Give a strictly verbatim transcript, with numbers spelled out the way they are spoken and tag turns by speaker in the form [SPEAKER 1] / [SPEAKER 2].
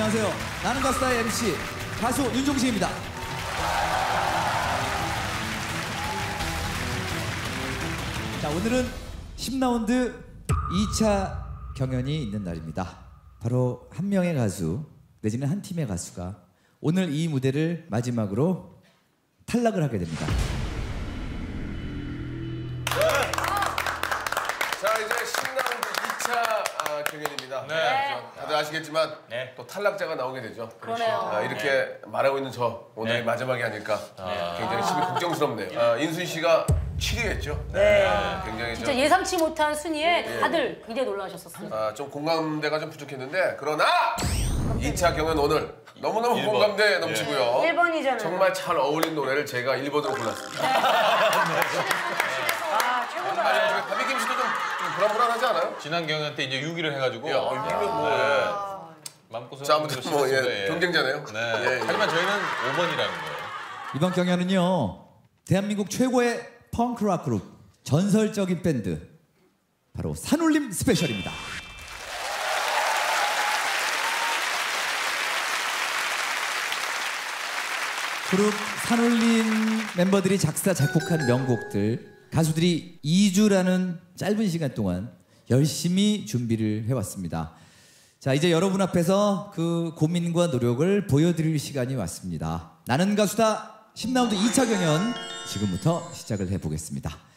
[SPEAKER 1] 안녕하세요. 나는 가수다의 엠씨 가수 윤종신입니다. 자, 오늘은 십 라운드 이 차 경연이 있는 날입니다. 바로 한 명의 가수 내지는 한 팀의 가수가 오늘 이 무대를 마지막으로 탈락을 하게 됩니다.
[SPEAKER 2] 자, 이제 십 라운드 이 차 아, 경연입니다.
[SPEAKER 3] 네.
[SPEAKER 2] 다들 아시겠지만
[SPEAKER 3] 네.
[SPEAKER 2] 또 탈락자가 나오게 되죠.
[SPEAKER 4] 그러네요.
[SPEAKER 2] 아, 이렇게 네. 말하고 있는 저 오늘이
[SPEAKER 3] 네.
[SPEAKER 2] 마지막이 아닐까.
[SPEAKER 3] 아.
[SPEAKER 2] 굉장히 심히 걱정스럽네요. 아, 인순 씨가 칠 위 했죠.
[SPEAKER 4] 네.
[SPEAKER 2] 아, 굉장히
[SPEAKER 4] 진짜
[SPEAKER 2] 좀,
[SPEAKER 4] 예상치 못한 순위에 다들 굉장히 놀라셨었어요.
[SPEAKER 2] 아, 좀 공감대가 좀 부족했는데 그러나 이 차 경연 오늘 너무너무
[SPEAKER 3] 일 번.
[SPEAKER 2] 공감대 넘치고요.
[SPEAKER 4] 일 번이잖아요.
[SPEAKER 2] 정말 잘 어울린 노래를 제가 일 번으로 골랐습니다.
[SPEAKER 4] 아, 최고다.
[SPEAKER 2] 아니, 다비김 씨도 좀, 좀 불안불안하지 않아요?
[SPEAKER 3] 지난 경연 때 이제 육 위를 해가지고
[SPEAKER 2] 야, 이면 뭐. 예.
[SPEAKER 3] 마음고생.
[SPEAKER 2] 자, 아무튼 뭐 예, 경쟁자네요.
[SPEAKER 3] 네.
[SPEAKER 2] 예, 예.
[SPEAKER 3] 하지만 저희는 오 번이라는 거예요.
[SPEAKER 1] 이번 경연은요, 대한민국 최고의 펑크락 그룹, 전설적인 밴드, 바로 산울림 스페셜입니다. 그룹 산울림 멤버들이 작사, 작곡한 명곡들, 가수들이 이 주라는 짧은 시간 동안 열심히 준비를 해왔습니다. 자, 이제 여러분 앞에서 그 고민과 노력을 보여드릴 시간이 왔습니다. 나는 가수다 십 라운드 이 차 경연 지금부터 시작을 해보겠습니다.